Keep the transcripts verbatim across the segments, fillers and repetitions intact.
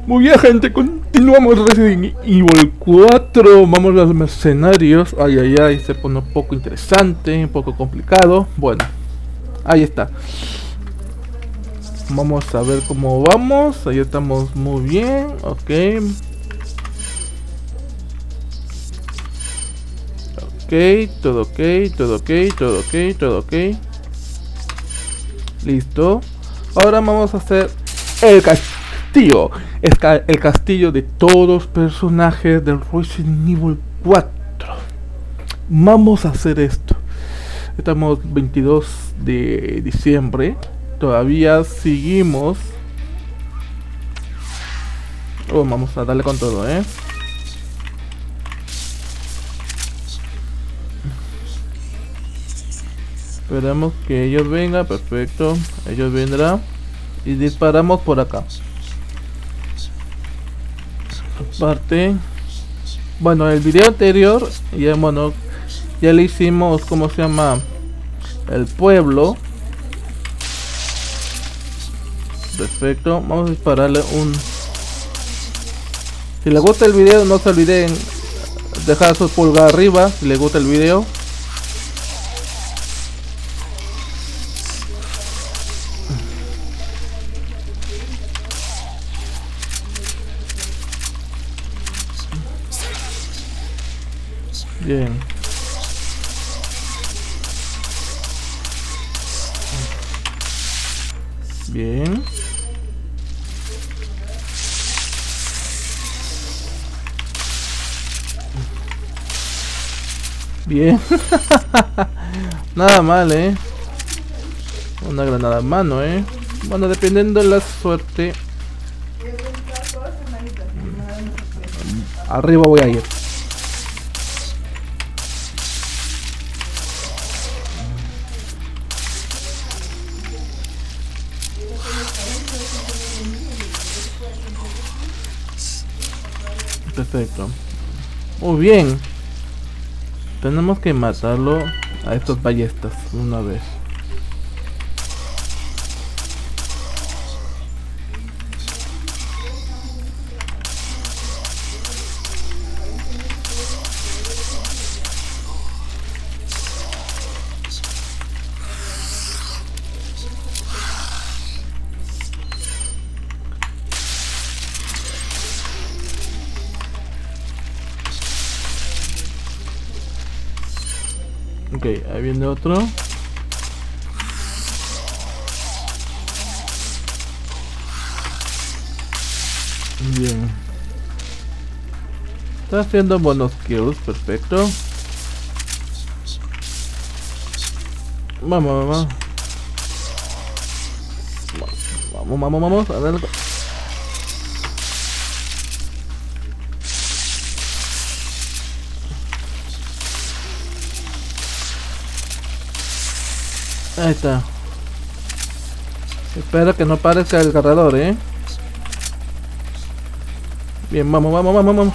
Muy bien, gente, continuamos Resident Evil cuatro. Vamos a los mercenarios. Ay, ay, ay, se pone un poco interesante, un poco complicado. Bueno, ahí está. Vamos a ver cómo vamos. Ahí estamos muy bien, ok. Ok, todo ok, todo ok, todo ok, todo ok. Listo. Ahora vamos a hacer el castillo. Es ca el castillo de todos los personajes del Resident Evil cuatro. Vamos a hacer esto. Estamos veintidós de diciembre. Todavía seguimos. Oh, vamos a darle con todo, eh. Esperamos que ellos vengan. Perfecto. Ellos vendrán. Y disparamos por acá. Aparte, bueno, el video anterior ya, bueno, ya le hicimos, ¿cómo se llama? El pueblo. Perfecto. Vamos a dispararle un... Si les gusta el video, no se olviden dejar su pulgar arriba si les gusta el video. Bien. Bien. Bien. Nada mal, eh. Una granada en mano, eh. Bueno, dependiendo de la suerte. Arriba voy a ir. Perfecto. Muy bien. Tenemos que matarlo a estos ballestas una vez. Ok, ahí viene otro. Bien. Está haciendo buenos kills, perfecto. Vamos, vamos. Vamos, vamos, vamos. A ver. Ahí está. Espero que no parezca el cargador, eh. Bien, vamos, vamos, vamos, vamos.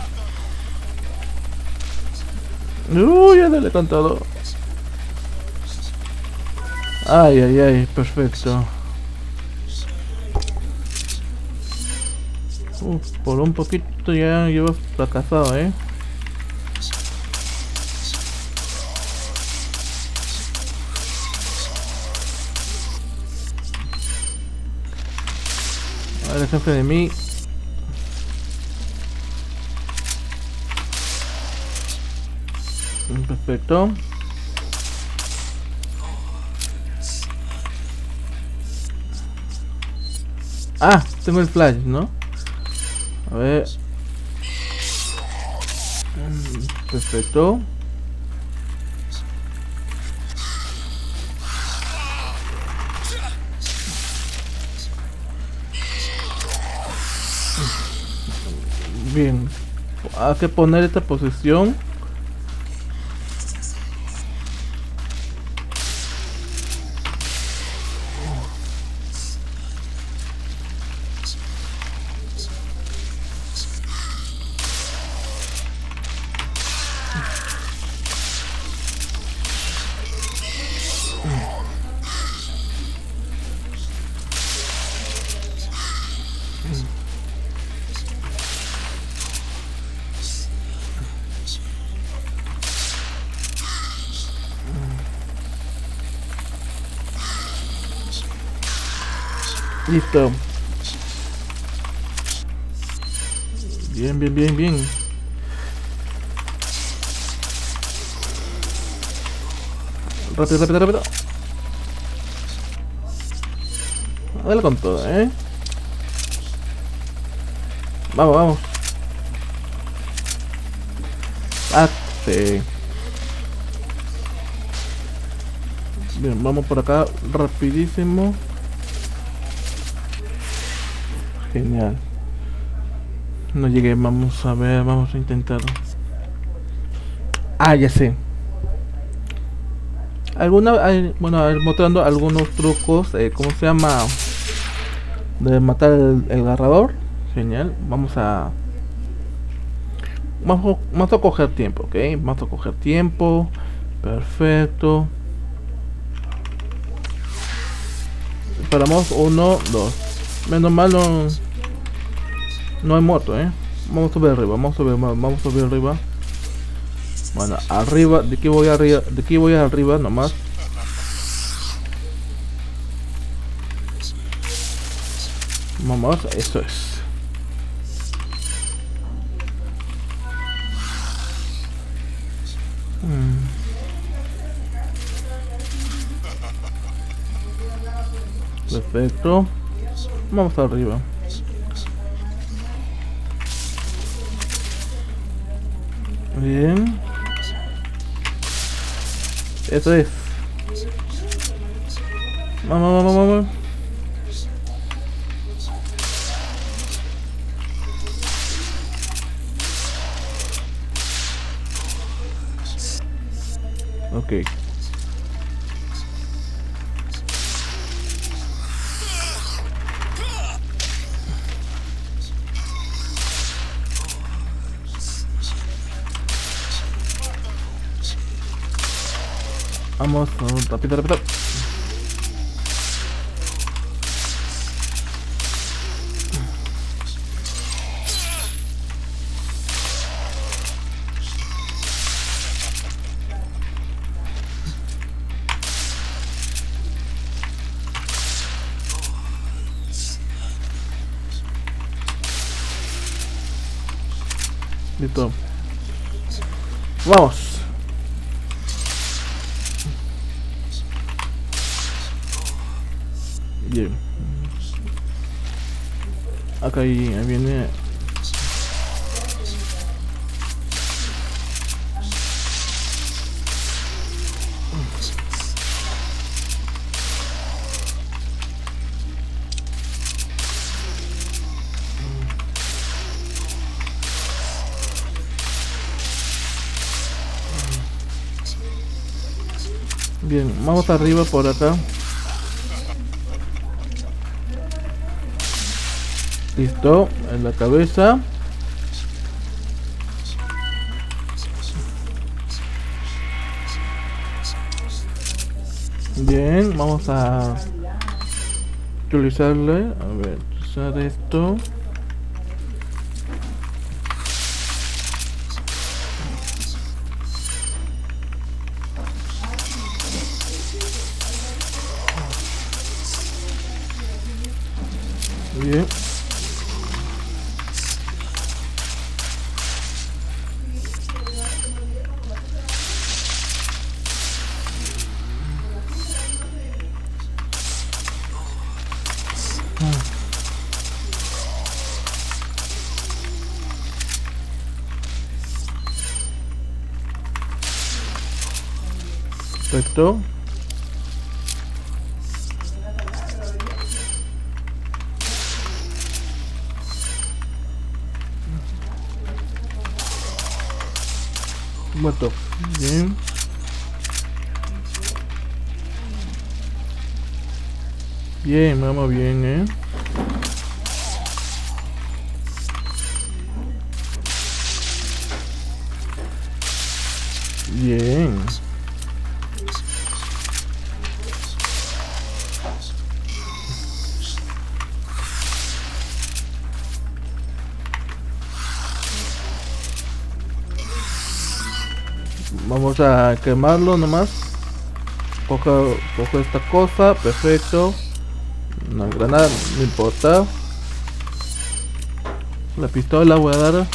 Uy, ya dale con todo. Ay, ay, ay, perfecto. Uh, por un poquito ya llevo fracasado, eh. El jefe de mí. Perfecto. Ah, tengo el flash, ¿no? A ver. Perfecto. Bien, hay que poner esta posición. Listo. Bien, bien, bien, bien. Rápido, rápido, rápido. Dale con todo, eh. Vamos, vamos. Ah, sí. Bien, vamos por acá rapidísimo. Genial. No llegué, vamos a ver, vamos a intentarlo. Ah, ya sé. Alguna, hay, bueno, a ver, mostrando algunos trucos, eh, ¿cómo se llama? De matar el, el agarrador. Genial. Vamos a vamos, vamos a coger tiempo, ok. Vamos a coger tiempo. Perfecto. Esperamos uno, dos. Menos mal no, no he muerto, eh. Vamos a subir arriba, vamos a subir, vamos a subir arriba. Bueno, arriba, de aquí voy arriba, de aquí voy arriba nomás. Vamos, eso es. Hmm. Perfecto. Vamos arriba. Bien. Eso es. Vamos, vamos, vamos. Ok. Vamos, vamos, rápido, rápido. Listo. Vamos. Bien. Acá ahí, ahí viene. Bien, vamos arriba por acá. Listo, en la cabeza. Bien, vamos a utilizarle. A ver, usar esto. Bien. Perfecto. Muerto. Bien. Bien, vamos bien, eh. Bien. Vamos a quemarlo nomás. Cojo, cojo esta cosa, perfecto. Una granada, no importa. La pistola voy a dar.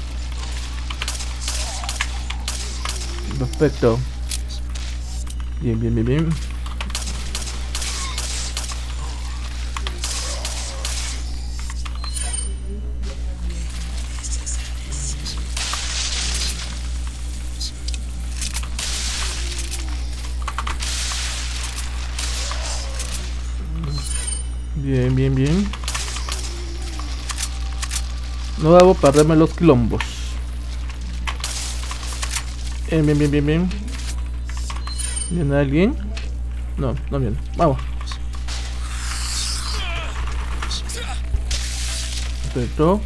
Perfecto. Bien, bien, bien, bien. Bien, bien, bien. No debo perderme los quilombos. Bien, bien, bien, bien, bien. ¿Viene alguien? No, no viene. Vamos. Perfecto.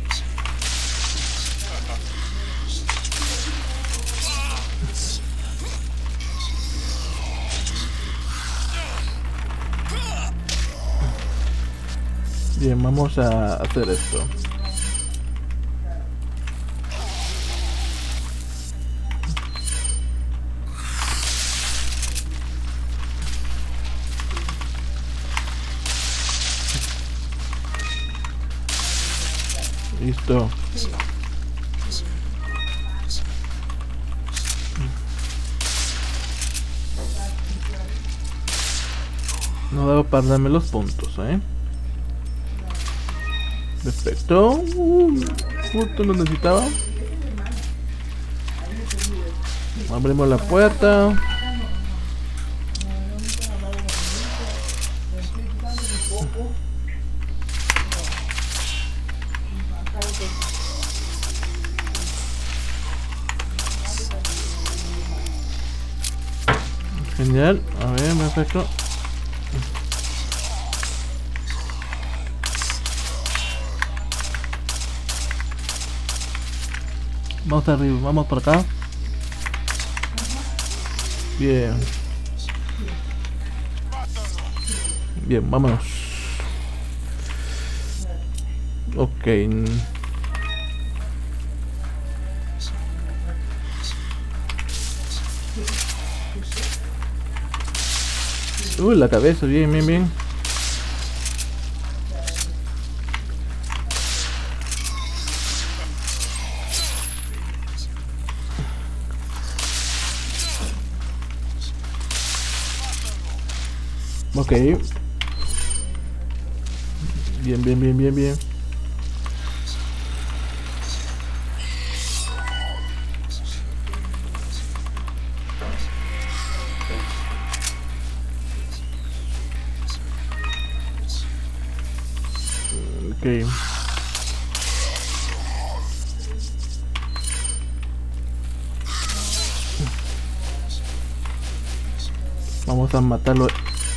Bien, vamos a hacer esto. Listo. No debo perderme los puntos, ¿eh? Perfecto. Uh, justo lo necesitaba. Abrimos la puerta. Genial. A ver, perfecto. Vamos arriba, vamos por acá. Bien. Bien, vámonos. Ok. Uy, la cabeza, bien, bien, bien. Ok. Bien, bien, bien, bien, bien. Ok. Vamos a matarlo.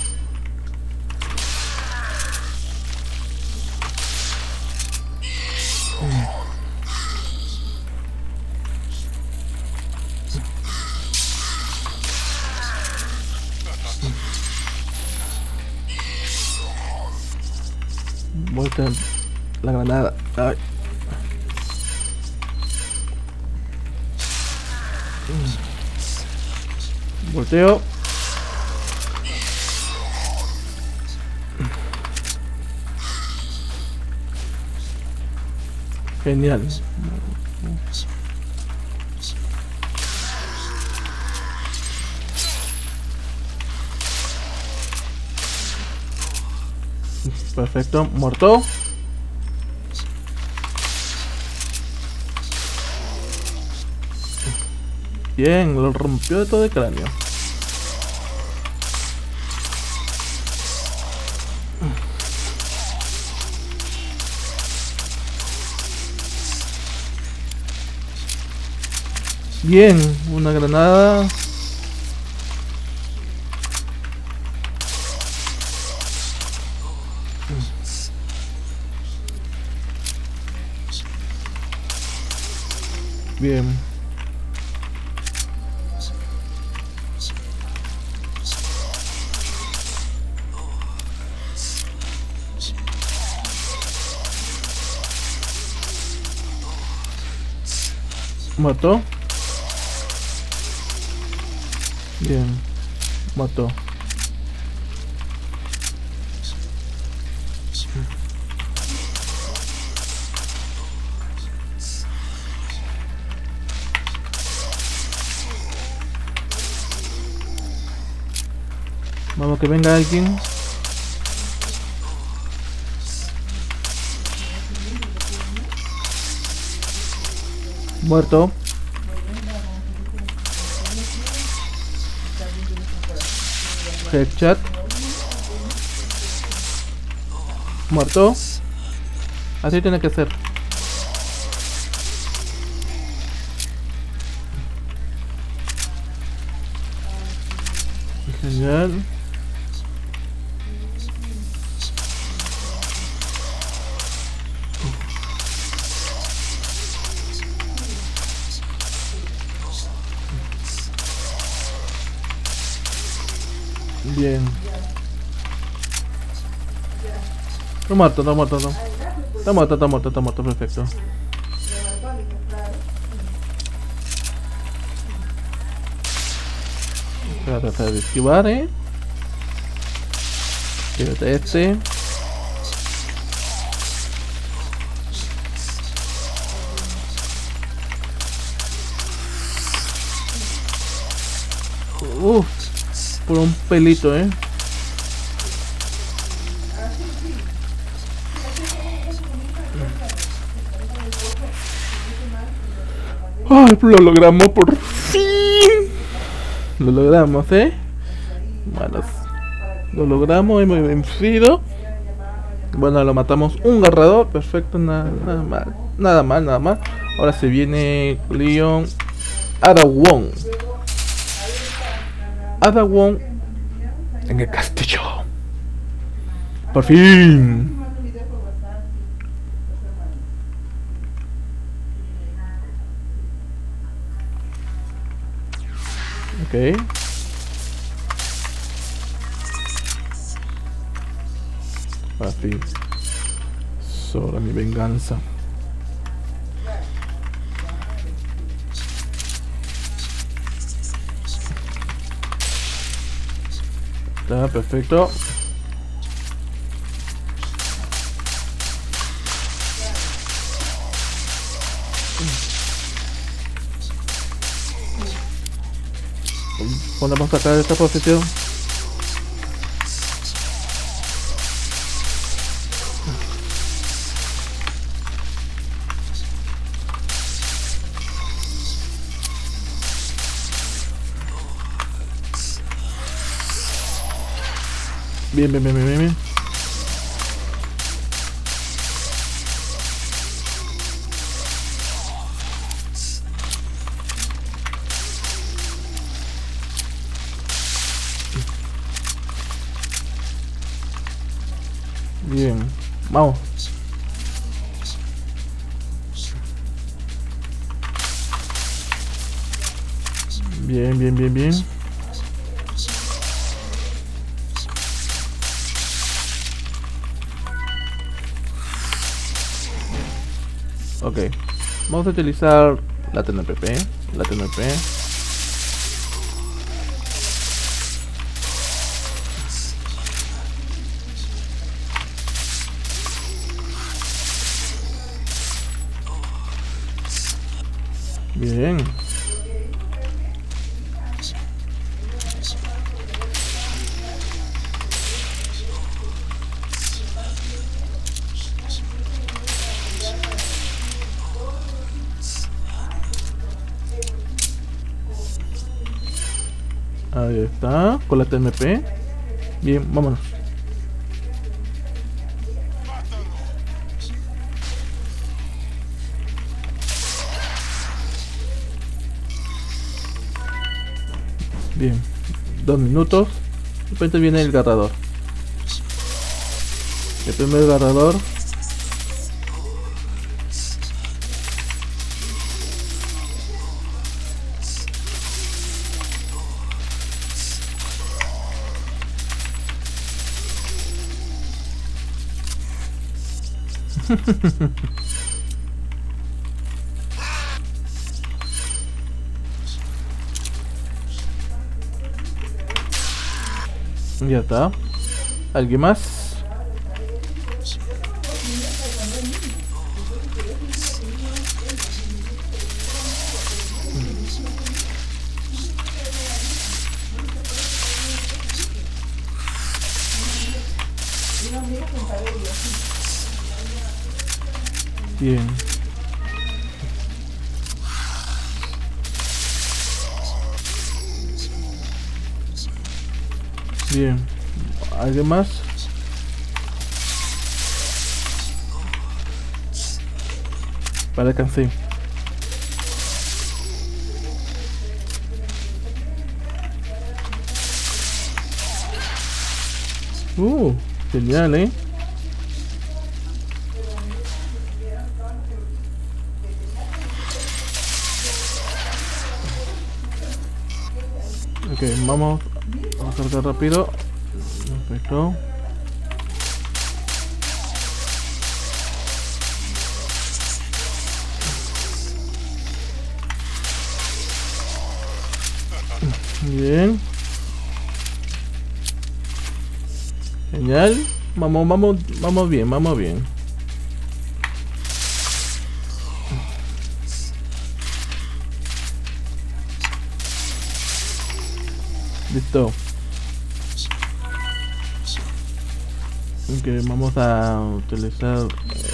Vuelta la granada. Ay. Volteo. Genial. Perfecto, muerto. Bien, lo rompió de todo el cráneo. Bien, una granada. Bien. Mató. Bien. Mató. Vamos que venga alguien. Muerto. Headshot. Muerto. Así tiene que ser. Genial. Bien. Está muerto, está muerto, no. Está muerto, está muerto, está muerto, perfecto. Voy a tratar de esquivar, eh. Quédate este. Uff, por un pelito, eh. Ay, lo logramos por fin. Lo logramos, eh. Bueno, lo logramos, hemos vencido. Bueno, lo matamos un garrador. Perfecto, nada, nada mal. Nada mal, nada mal. Ahora se viene Leon Ada Wong. Ada Wong en el castillo. Por fin. Ok. Por fin. Sobre mi venganza. Está perfecto. Podemos sacar esta posición. Bien, bien, bien, bien, bien. Bien, vamos. Bien, bien, bien, bien. Ok, vamos a utilizar la T N P P, la T N P. Bien. Ahí está, con la T M P. Bien, vámonos. Bien, dos minutos. De repente viene el garrador. El primer garrador. Ya está. ¿Alguien más? Bien. Bien. ¿Alguien más? Vale, alcancé. Uh, genial, eh. Ok, vamos, vamos a cargar rápido. Perfecto. Bien. Genial. Vamos, vamos, vamos bien, vamos bien. Listo. Ok, vamos a utilizar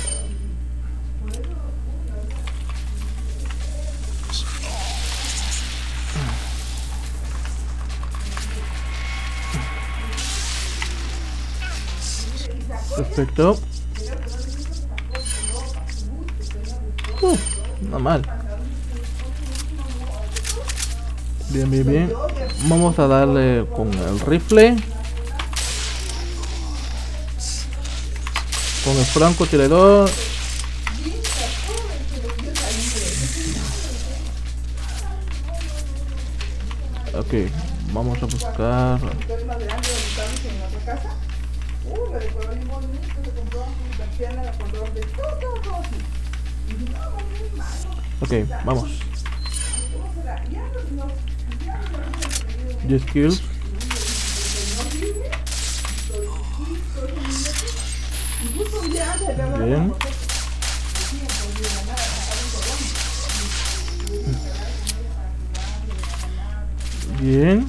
perfecto. Uh, normal. Bien, bien, bien. Vamos a darle con el rifle. Con el francotirador. Ok, vamos a buscar. Ok, vamos. diez kills. Bien. Bien.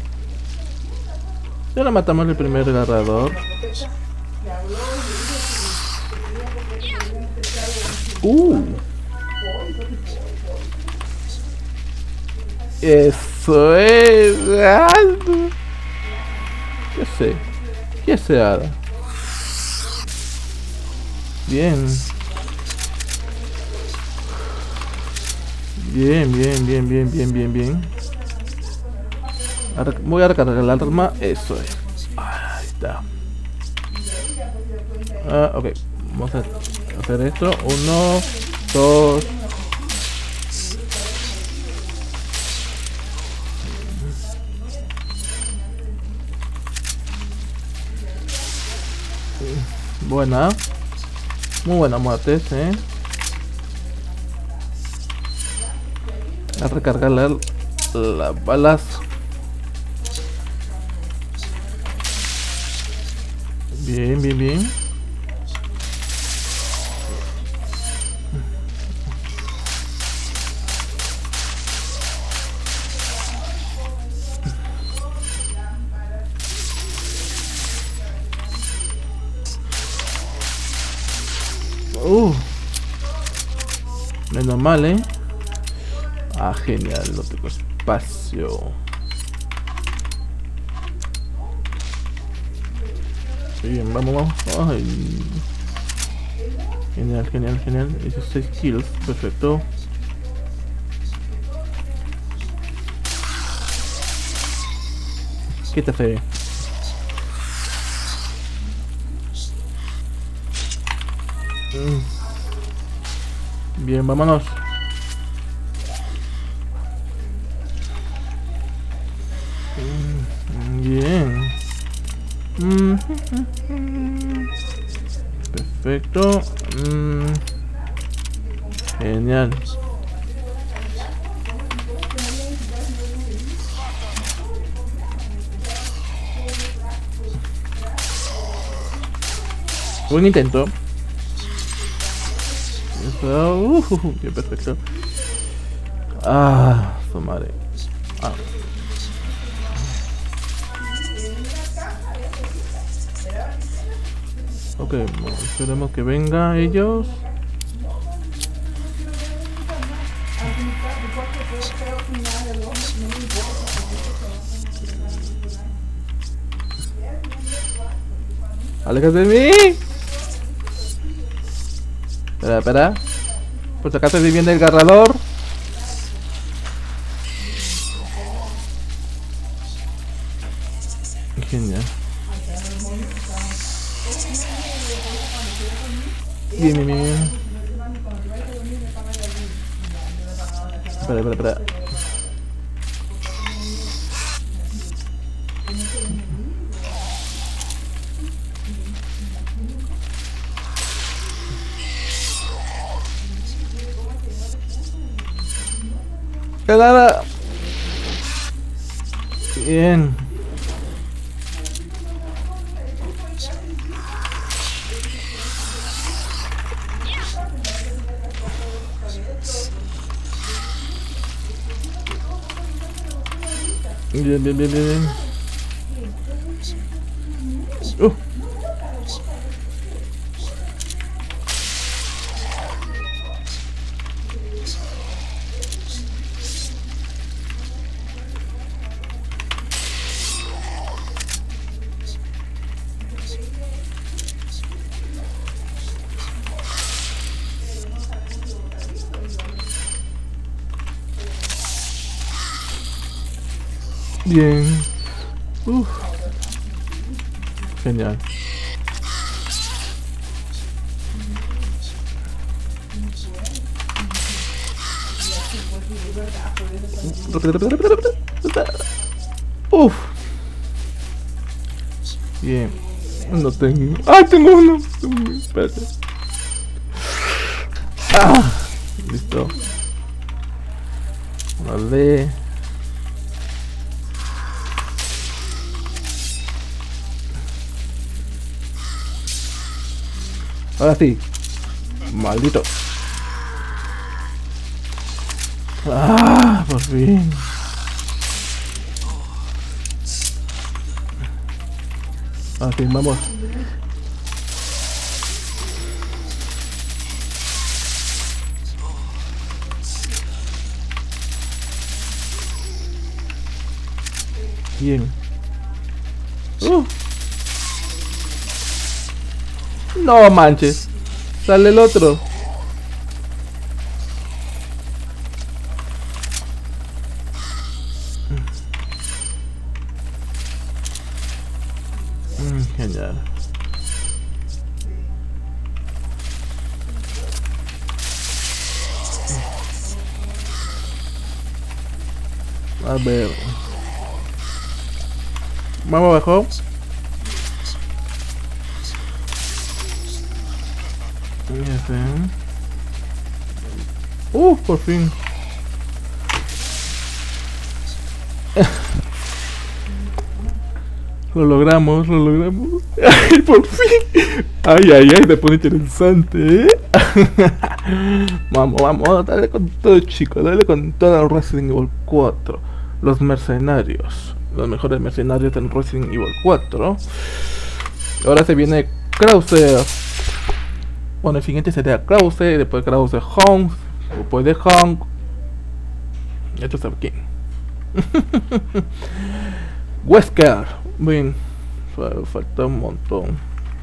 Ya la matamos el primer agarrador. Uh. Eso es. ¿Qué sé? ¿Qué se haga? Bien. Bien, bien, bien, bien, bien, bien, bien. Ahora voy a recargar el arma. Eso es. Ahí está. Ah, ok. Vamos a hacer esto. Uno, dos. Buena. Muy buena muerte, eh. A recargar la, las balas. Bien, bien, bien. Uh, menos mal, eh. Ah, genial, no tengo espacio. Bien, vamos, vamos. Ay. Genial, genial, genial. dieciséis kills, perfecto. ¿Qué te hace? Bien, vámonos. Bien. Perfecto. Genial. Buen intento. Uh, uh, uh, bien, perfecto. Ah, su madre. Ah. Ok, bueno, esperemos que vengan ellos. ¡Aléjate de mí! Espera, espera. Pues acá te viene el garrador. Genial. Bien, bien, bien. Espera, espera, espera. ¡Que nada! Bien. Bien, bien, bien, bien. Uh. Bien. Uf. Genial. Uf. Bien. No tengo. ¡Ah, tengo uno! Espérate. Ah. Listo. Vale. Ahora sí. Maldito. Ah, por fin. Ahora sí, vamos. Bien. Uh. No manches. Sale el otro. Mm, genial. A ver. Vamos abajo. Uh, por fin. Lo logramos, lo logramos. Ay, por fin. Ay, ay, ay, te pone interesante, ¿eh? Vamos, vamos, dale con todo, chicos. Dale con todo el Resident Evil cuatro. Los mercenarios. Los mejores mercenarios del Resident Evil cuatro. Ahora se viene Krauser. Bueno, el siguiente sería Krauser. Después Krauser Hong. Después de Hong. Esto sabe quién. Wesker. Bien. Falta un montón.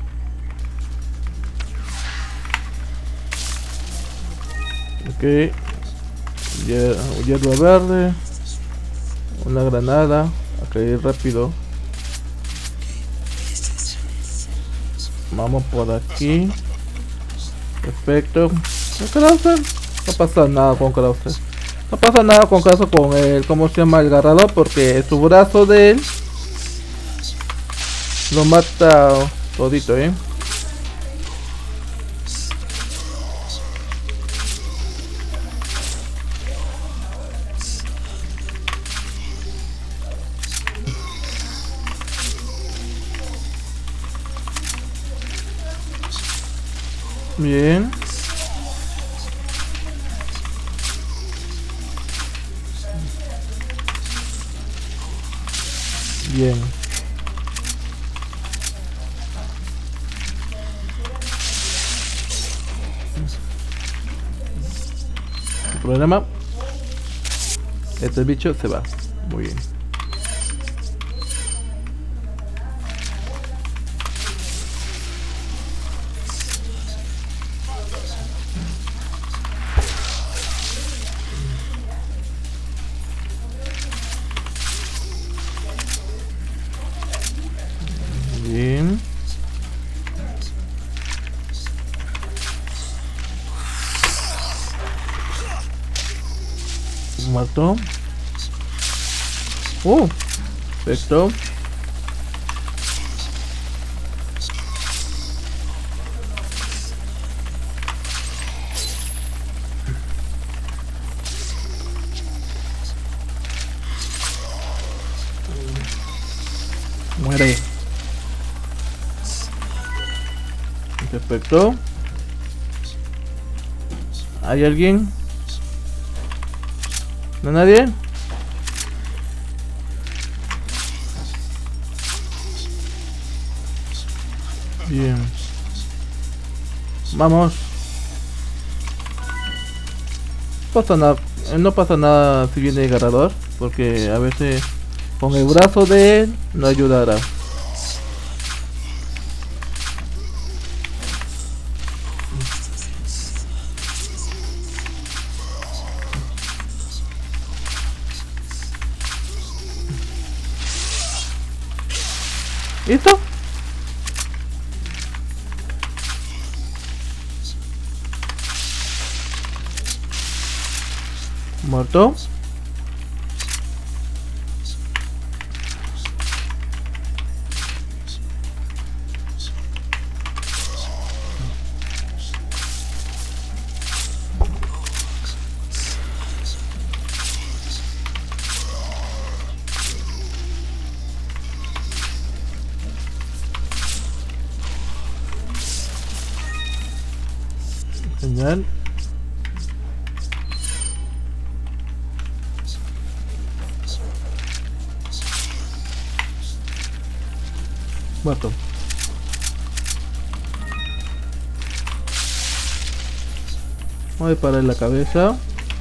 Ok. Hierba verde. Una granada. A caer rápido. Vamos por aquí. Perfecto. Krauser. No pasa nada con Krauser. No pasa nada con caso con el, ¿cómo se llama? El agarrador, porque su brazo de él lo mata todito, ¿eh? Bien. Bien. ¿El problema? Este bicho se va. Muy bien. Bien. Muerto. Uh, perfecto. Muere. Perfecto. ¿Hay alguien? ¿No hay nadie? Bien. Vamos. No pasa nada. No pasa nada si viene el ganador, porque a veces con el brazo de él no ayudará. ¿Listo? Muerto. Genial. Muerto. Voy a parar la cabeza.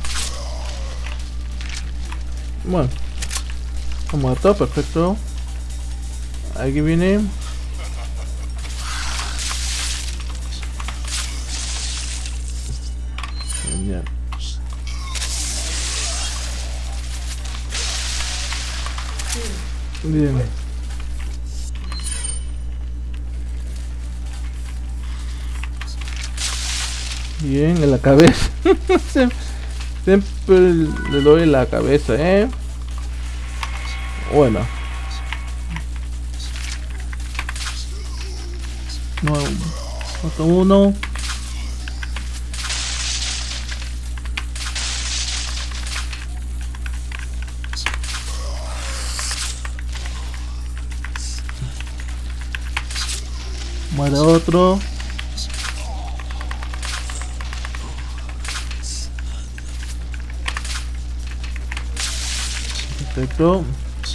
Bueno. Está muerto, perfecto. Aquí viene. Genial. Bien. Bien, en la cabeza. Siempre le doy en la cabeza, eh. Bueno. No, otro uno. Muere otro. Perfecto.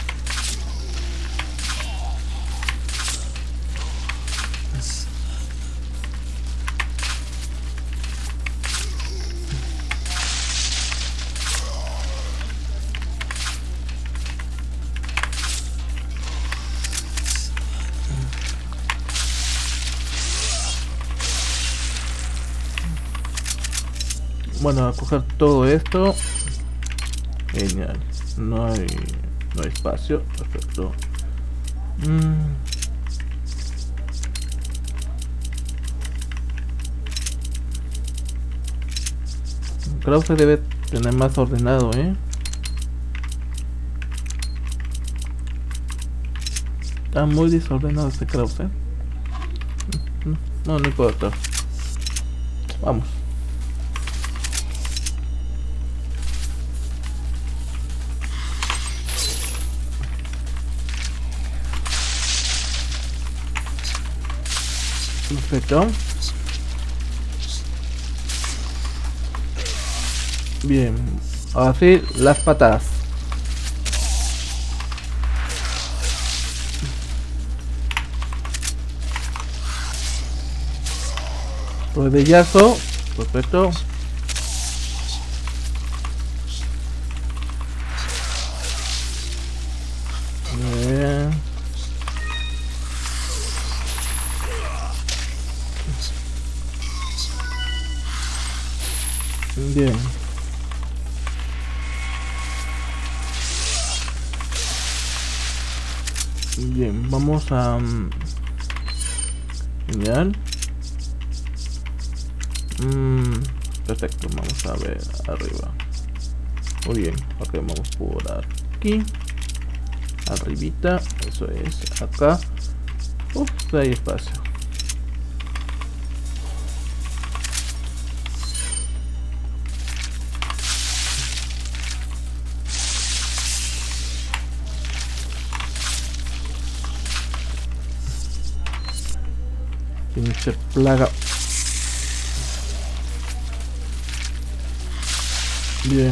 Bueno, a coger todo esto. Genial. No hay, no hay espacio. Perfecto. Mm. Creo que debe tener más ordenado, ¿eh? Está muy desordenado este Krause. No, no importa. Vamos. Perfecto. Bien. Ahora sí, las patadas. Rodillazo. Perfecto. Bien. Bien. Bien, vamos a... Um, genial. Mm, perfecto, vamos a ver arriba. Muy bien, ok, vamos por aquí. Arribita, eso es, acá. Uf, hay espacio. Pinche plaga. Bien.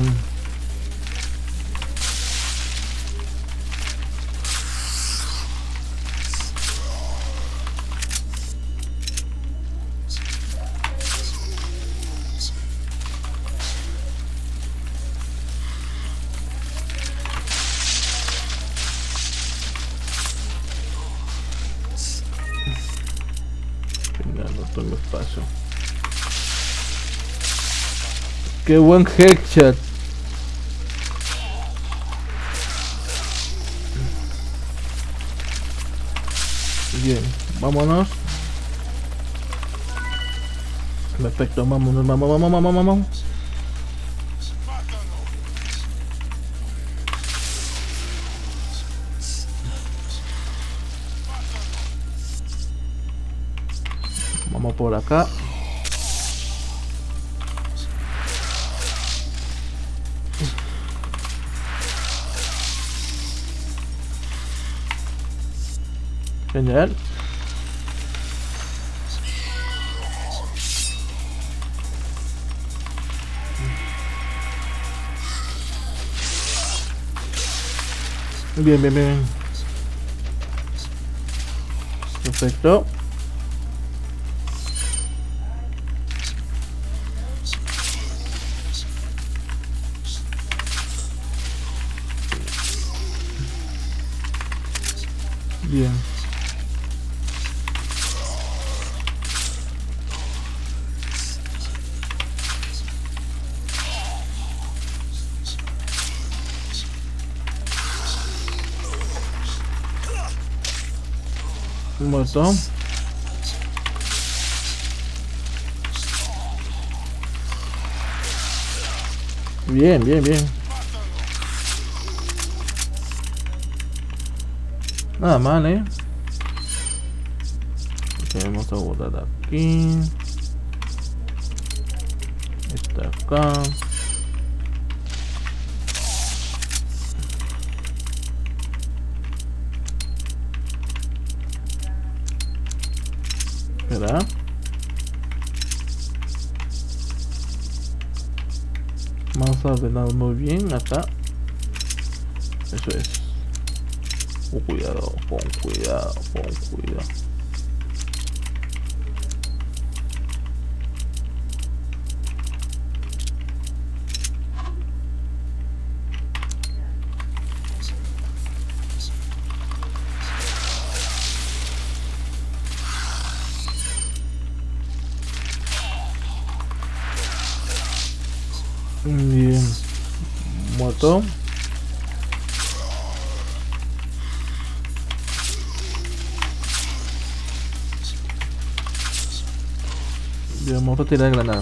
No tengo espacio. Qué buen headshot. Bien, vámonos. Perfecto, vámonos, vamos, vamos, vamos, vamos, vamos. Vamos por acá. Genial. Bien, bien, bien. Perfecto. Bien. Muerto. Bien, bien, bien. Nada mal, eh. Ok, vamos a guardar aquí. Está acá. Espera. Vamos a ordenar muy bien acá. Eso es. Con cuidado, con cuidado, con cuidado. Bien. Muerto. Bien, vamos a tirar granadas.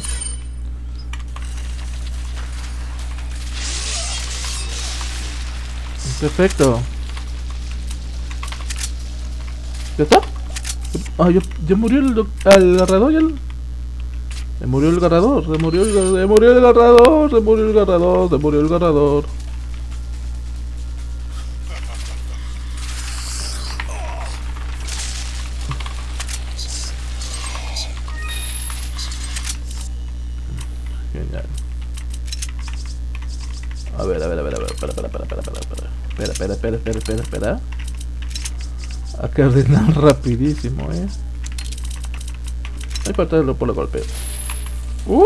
Perfecto. ¿Ya está? Ah, ya, ya murió el, el agarrador, ya el... Se murió el agarrador, se murió el, se murió el agarrador, se murió el agarrador, se murió el agarrador. Genial. A ver, a ver, a ver, a ver, espera, espera, espera, espera, espera, espera, espera, espera, espera, espera, espera. Hay que ordenar rapidísimo, eh. Hay que partirlo por el golpeo. Uh.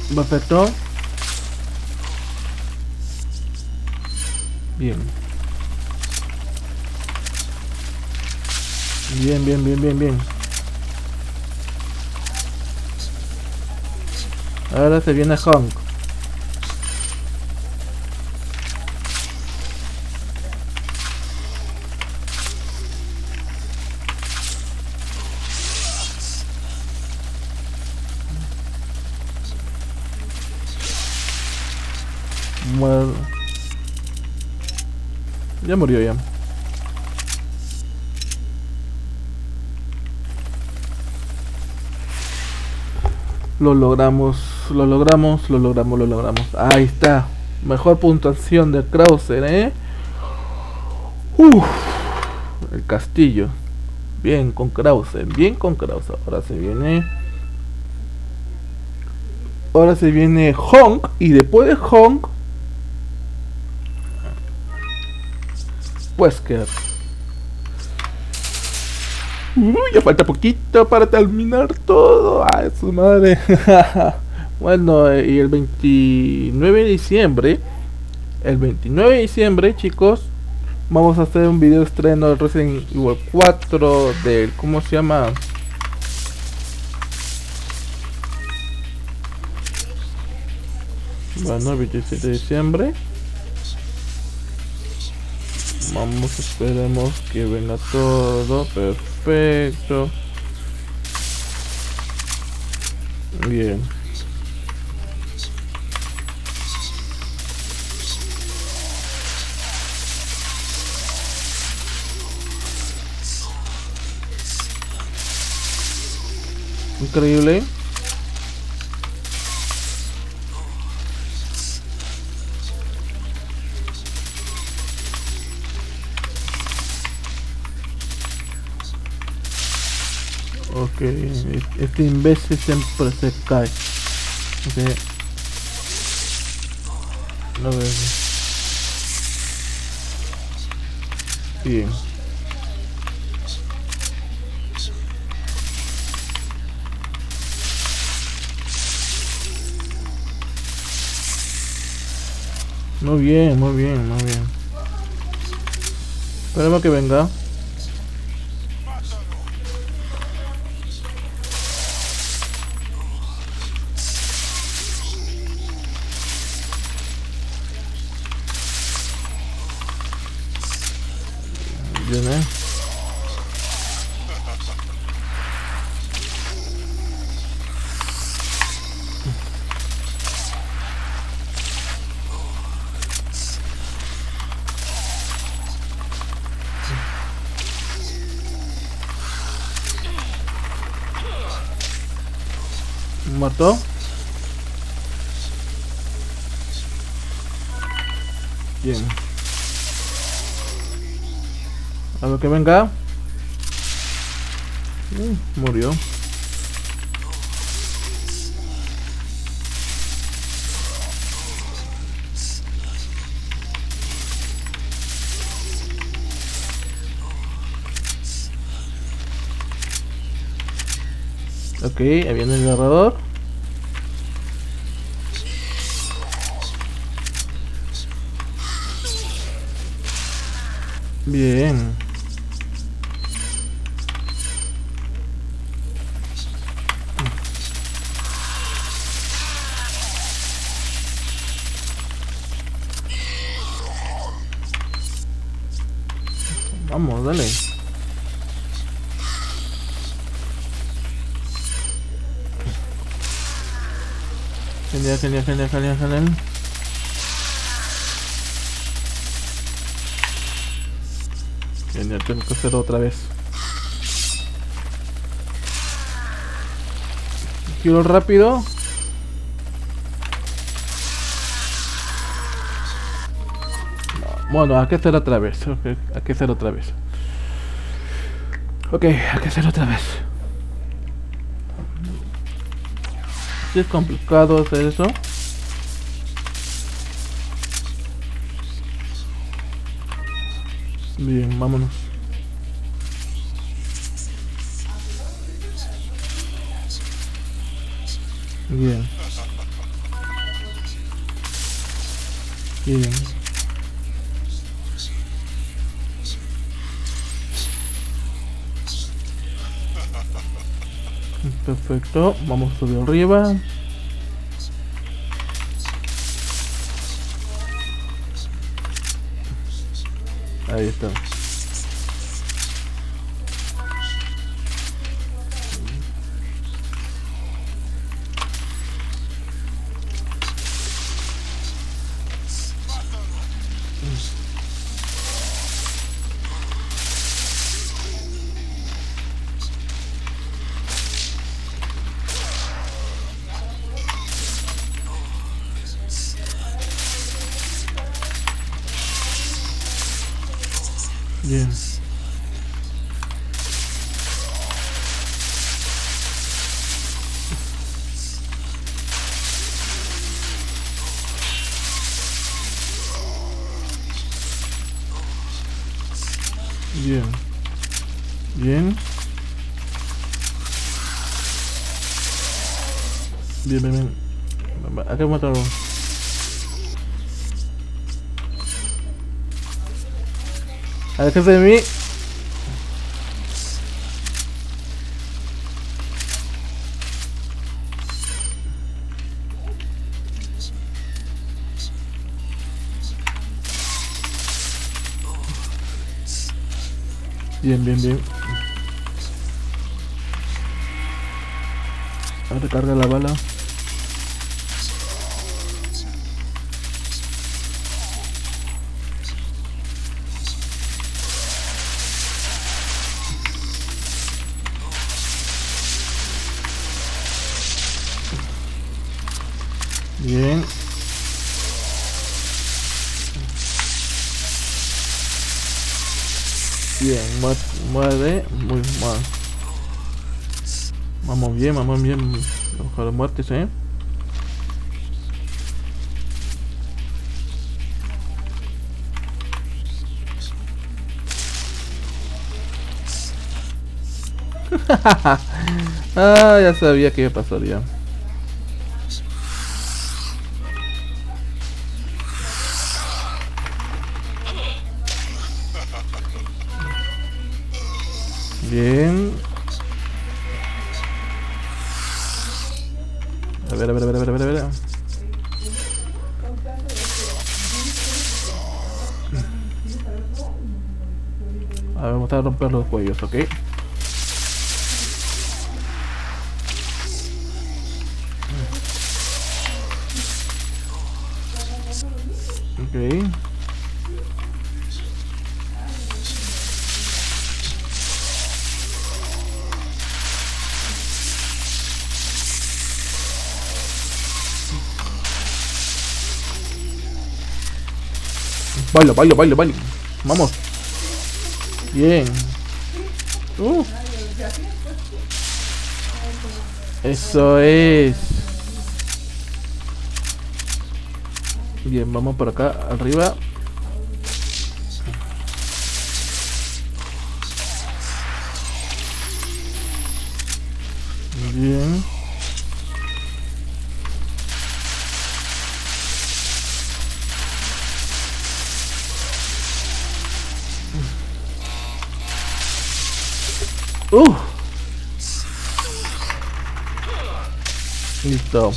Perfecto. Bien. Bien, bien, bien, bien, bien. Ahora se viene Honk. Bueno, ya murió ya. Lo logramos, lo logramos, lo logramos, lo logramos. Ahí está. Mejor puntuación de Krauser, ¿eh? Uf, el castillo. Bien con Krauser, bien con Krauser. Ahora se viene... Ahora se viene Honk. Y después de Honk... Wesker. Uy, ya falta poquito para terminar todo. Ay, su madre. Bueno, y el veintinueve de diciembre, el veintinueve de diciembre, chicos, vamos a hacer un video estreno de Resident Evil cuatro, del, ¿cómo se llama? Bueno, el veintisiete de diciembre. Vamos, esperemos que venga todo perfecto. Bien. Increíble. Ok, este imbécil siempre se cae. Ok. A ver. Bien. Muy bien, muy bien, muy bien. Esperemos que venga. Viene. Muerto. Bien. A ver que venga. Uh, murió. Ok, ahí viene el narrador. Bien. Vamos, dale. Genial, genial, genial, genial, genial. Genial, tengo que hacerlo otra vez. Giro rápido. Bueno, hay que hacer otra vez. Okay, hay que hacer otra vez. Ok, hay que hacer otra vez. Sí, es complicado hacer eso. Bien, vámonos. Bien. Bien. Perfecto, vamos a subir arriba. Ahí está. Bien. Bien. Bien. Bien, bien, bien. Acá mataron. Aléjese de mí. Bien, bien, bien. Ahora carga la bala. Bien. Bien, muere, muy mal. Vamos bien, vamos bien. Ojalá muertes, eh. Ah, ya sabía que pasaría. Bien. A ver, a ver, a ver, a ver, a ver, a ver. A ver, vamos a romper los cuellos, ¿ok? Ok. Baila, baila, baila, baila. Vamos. Bien. Uh. Eso es. Bien, vamos por acá, arriba. Bien. Uh. Listo.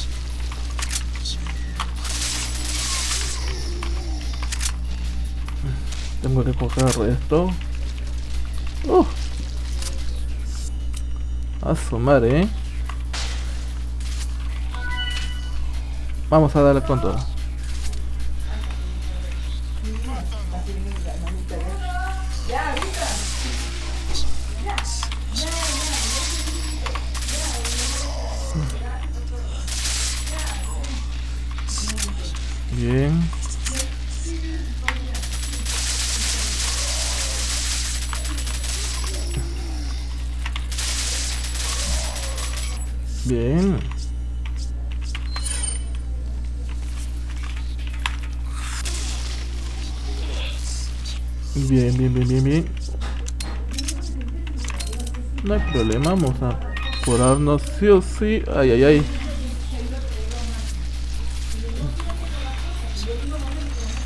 Tengo que coger esto. Uh. A sumar, eh. Vamos a darle con todo. Bien. Bien. Bien, bien, bien, bien, bien. No hay problema, vamos a curarnos sí o sí. Ay, ay, ay.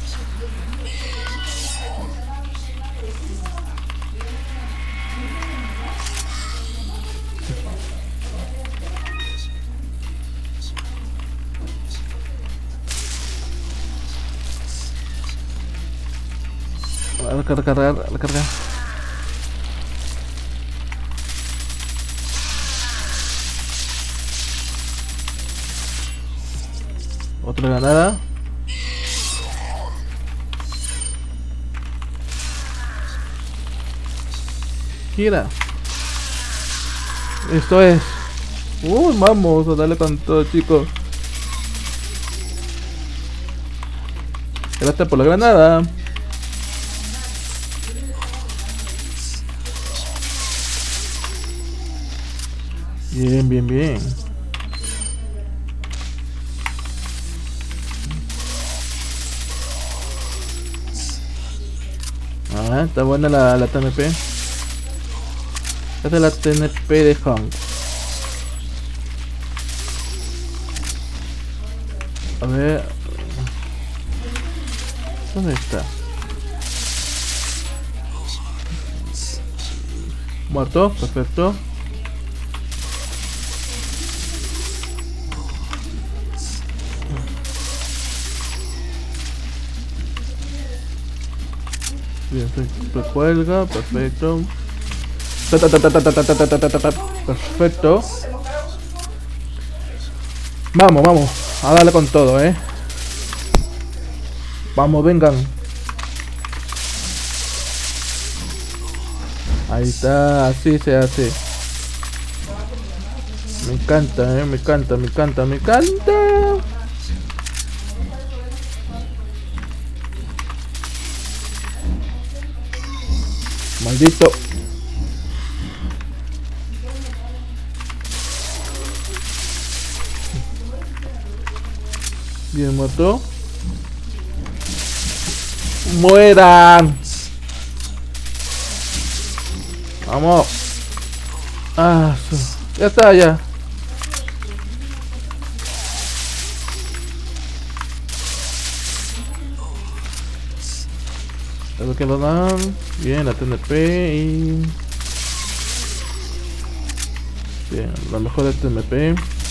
recargar, recargar, recargar. Otra granada. Gira. Esto es. Uh, vamos a darle con todo, chicos. Gracias por la granada. Bien, bien, bien. Ah, está buena la, la T N P. Esta es la T N P de Hong. A ver. ¿Dónde está? Muerto, perfecto. Bien, se cuelga, perfecto. Ta, ta, ta, ta, ta, ta, ta, ta, ta, ta, ta. Perfecto. Vamos, vamos. A darle con todo, eh. Vamos, vengan. Ahí está, así se hace. Me encanta, eh. Me encanta, me encanta, me encanta. Maldito. Bien, muerto. Mueran. Vamos. Ah, ya está, ya. Lo que lo dan. Bien, la T N P y... Bien, la mejor de T N P.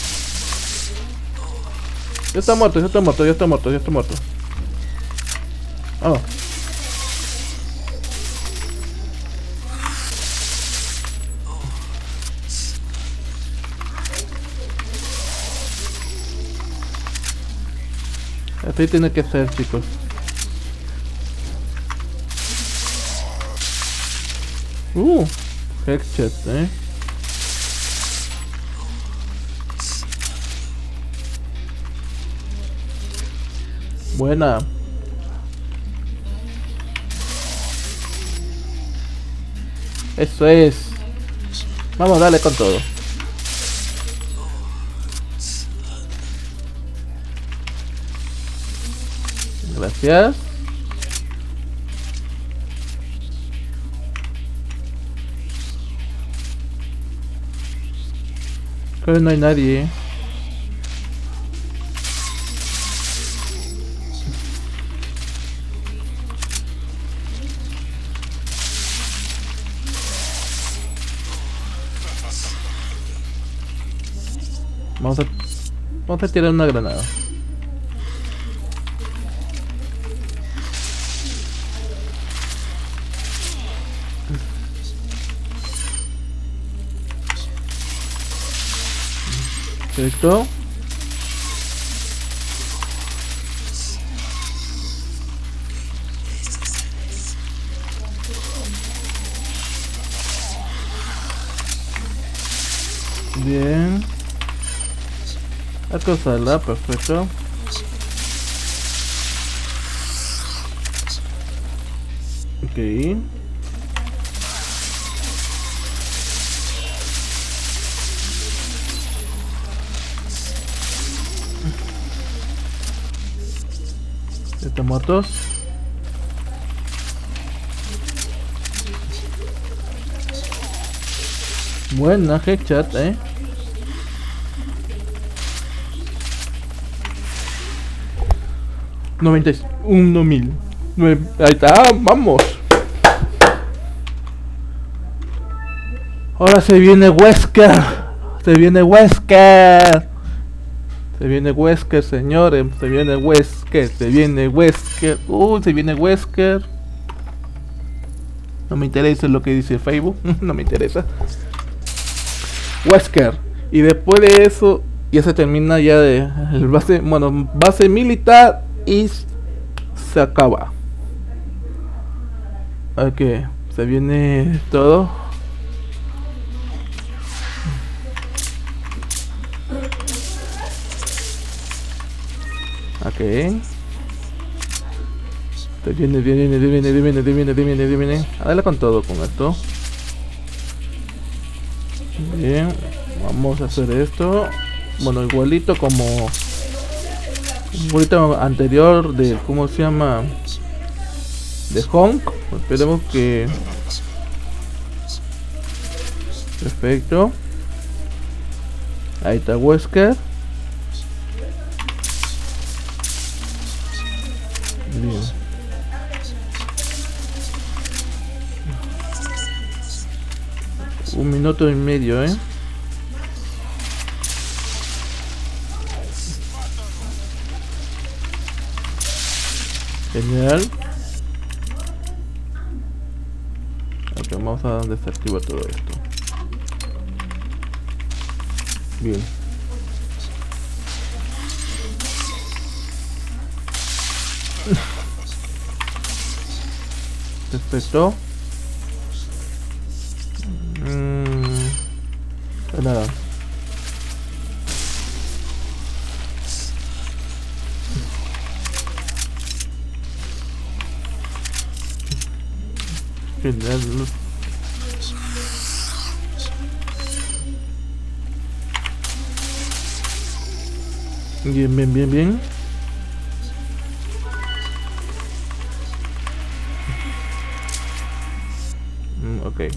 Ya está muerto, ya está muerto, ya está muerto, ya está muerto. Vamos. Así tiene que ser, chicos. Uh, headshot, eh. Buena. Eso es. Vamos a darle con todo. Gracias. Creo que no hay nadie. Vamos a, vamos a tirar una granada. Perfecto. Bien. Acosarla, perfecto. Ok. Están muertos. Buena headshot, eh. noventa y uno mil. Ahí está, vamos. Ahora se viene Wesker. Se viene Wesker. Se viene Wesker, señores. Se viene Wesker. Se viene Wesker. Uh, se viene Wesker. No me interesa lo que dice Facebook. No me interesa. Wesker. Y después de eso ya se termina ya de el base, bueno, base militar y se acaba. Ok, se viene todo. Ok. Se viene, viene, viene, viene, viene, viene, viene, viene, viene. Dale con todo con esto. Bien, vamos a hacer esto. Bueno, igualito como igualito anterior de, ¿cómo se llama? De Honk. Esperemos que... Perfecto. Ahí está Wesker. Bien. Un minuto y medio, eh. Genial. Ok, vamos a desactivar todo esto. Bien. Perfecto. Mm, nada. Genial. Bien, bien, bien, bien. Mm, ok.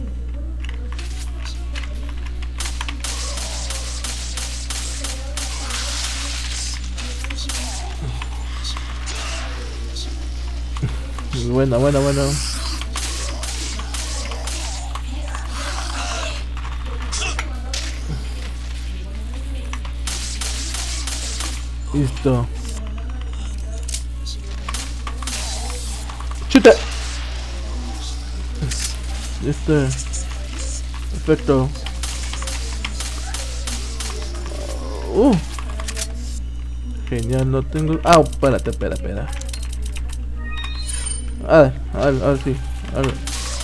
Bueno, bueno, bueno. Listo. ¡Chuta! Este. Perfecto. Uh. Genial, no tengo... Ah, espérate, espera, espera. A ver, a ver, a ver, sí. A ver.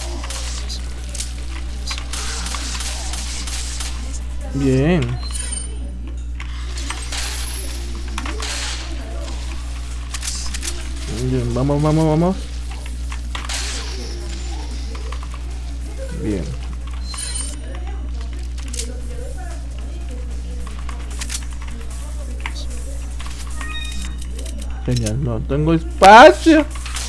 Bien. Bien, vamos, vamos, vamos. Bien. Genial, no tengo espacio.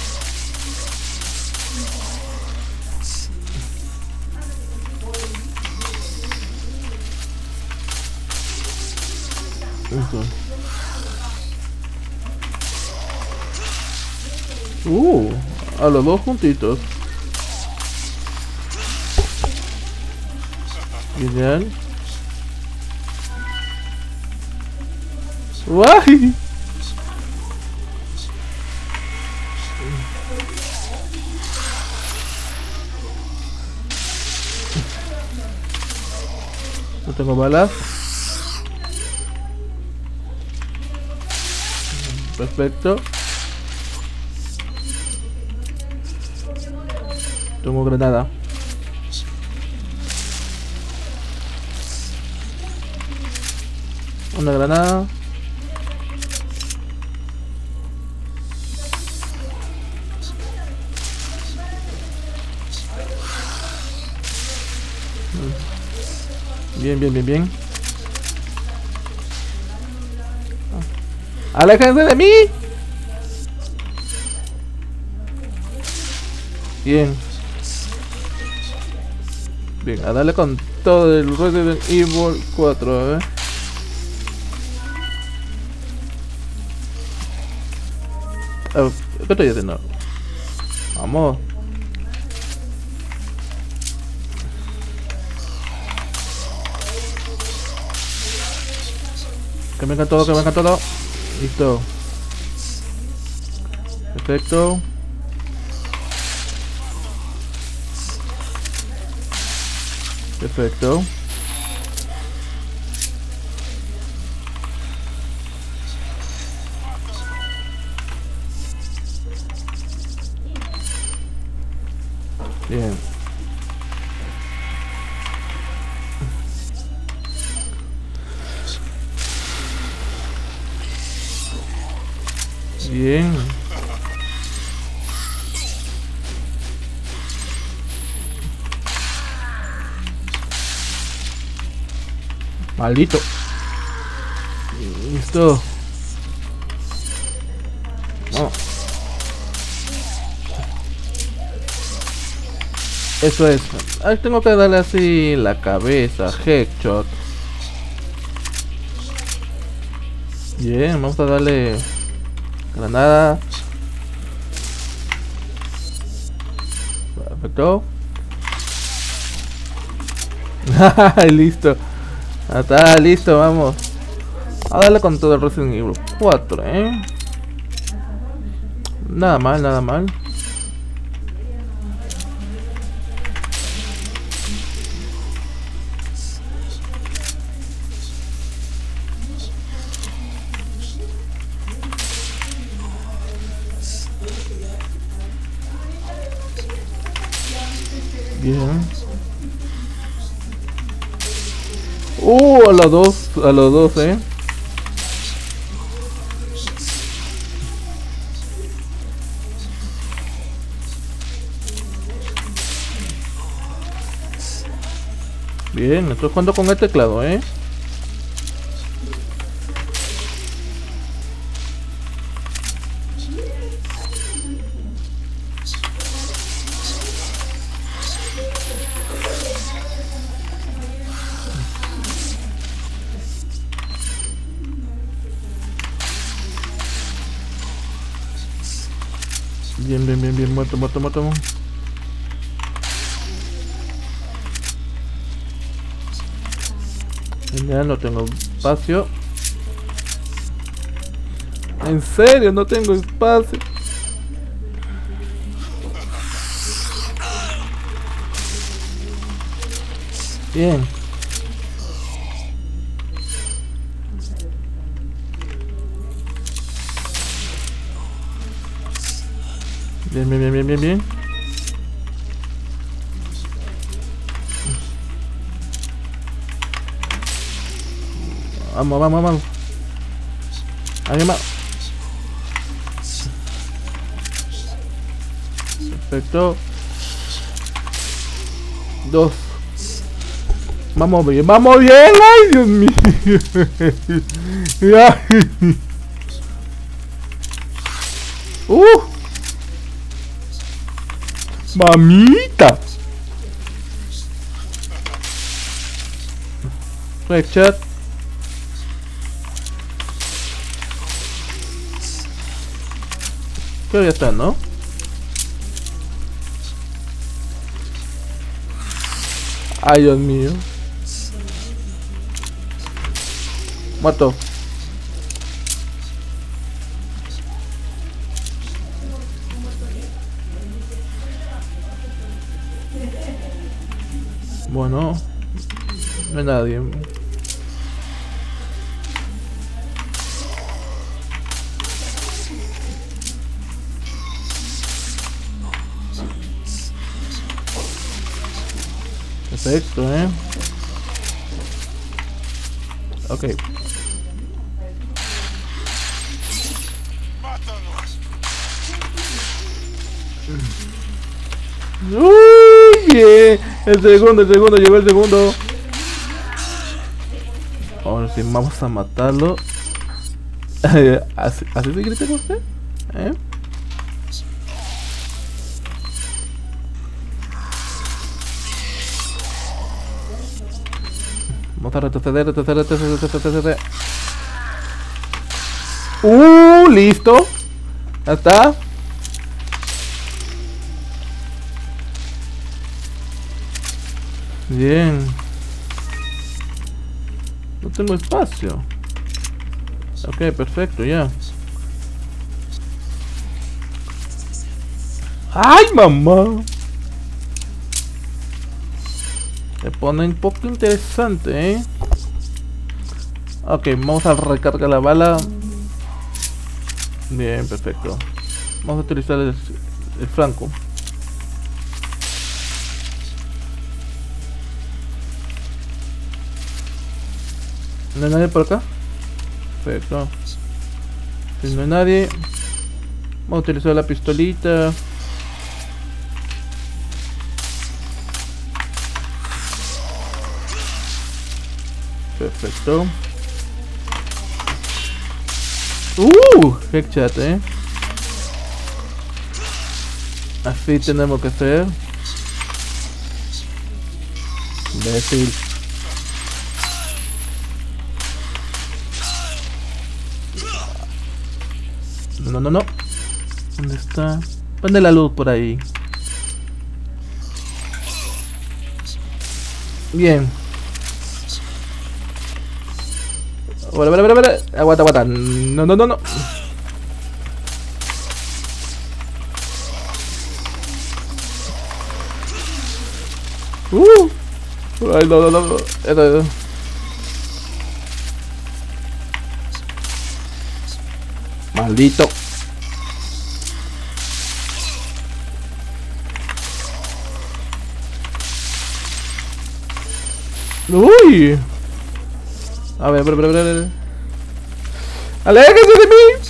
Eso. Uh, a los dos juntitos. Genial. ¡Guay! No tengo balas. Perfecto. Tengo granada. Una granada. Bien, bien, bien, bien. ¡Aléjense de mí! Bien. Bien, a darle con todo el Resident Evil cuatro, a ver. Oh, ¿qué estoy haciendo? Vamos. Que venga todo, que venga todo. Listo. Perfecto. Perfecto. Bien. Bien. Maldito. Listo. No. Eso es. Ahí tengo que darle así la cabeza. Headshot. Bien, vamos a darle granada. Perfecto. Listo. Ah, está listo, vamos. A darle con todo el Resident Evil cuatro, eh. Nada mal, nada mal. Bien. Uh, a los dos, a los dos, eh. Bien, estoy jugando con el teclado, eh. Bien, bien, bien, bien, muerto, muerto, muerto. Ya no tengo espacio. En serio, no tengo espacio. Bien. Bien, bien, bien, bien, bien, bien. Vamos, vamos, vamos. Alguien más. Perfecto. Dos. Vamos bien, vamos bien. Ay, Dios mío. Uh. Mamita. Red chat. Creo que ya está, ¿no? Ay, Dios mío. Muerto. Bueno, no hay nadie. Perfecto, eh. Ok. Uy, yeah. El segundo, el segundo, llegó el segundo. Ahora sí, vamos a matarlo. ¿Así, así se grita usted? ¿Eh? Vamos a retroceder, retroceder, retroceder, retroceder. Uh, listo. Ya está. Bien. No tengo espacio. Ok, perfecto, ya. ¡Ay, mamá! Se pone un poco interesante, ¿eh? Ok, vamos a recargar la bala. Bien, perfecto. Vamos a utilizar el, el franco. ¿No hay nadie por acá? Perfecto. Si no hay nadie, vamos a utilizar la pistolita. Perfecto. Uh, headshot, eh. Así tenemos que hacer. Imbécil. No, no, no. ¿Dónde está? Pone la luz por ahí. Bien. Vale, vale, vale, vale. Aguanta, aguanta. No, no, no, no. Uh. Ay, no, no, no, no. Esto, esto. Maldito. Uy. A ver, a ver, a ver, a ver. ¡Aléjese de mí!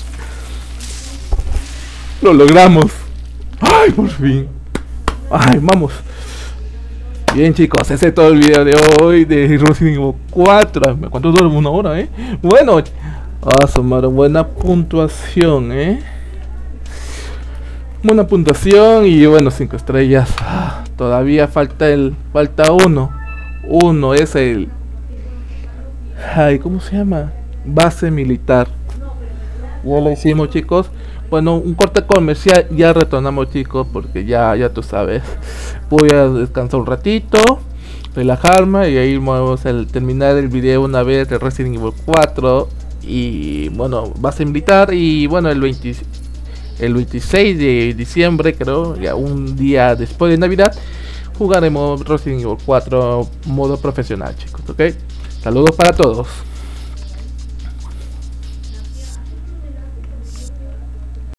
Lo logramos. ¡Ay, por fin! ¡Ay, vamos! Bien, chicos, ese es todo el video de hoy de Resident Evil cuatro. ¿Cuánto dura? Una hora, ¿eh? Bueno, a sumar buena puntuación, ¿eh? Buena puntuación y bueno, cinco estrellas. Ah, todavía falta el... Falta uno. Uno es el... Ay, ¿cómo se llama? Base militar. Ya lo hicimos, chicos. Bueno, un corte comercial. Ya retornamos, chicos, porque ya, ya tú sabes. Voy a descansar un ratito, relajarme y ahí vamos a terminar el video una vez de Resident Evil cuatro. Y bueno, base militar. Y bueno, el veinte, el veintiséis de diciembre, creo, ya un día después de Navidad, jugaremos Resident Evil cuatro modo profesional, chicos, ok. Saludos para todos.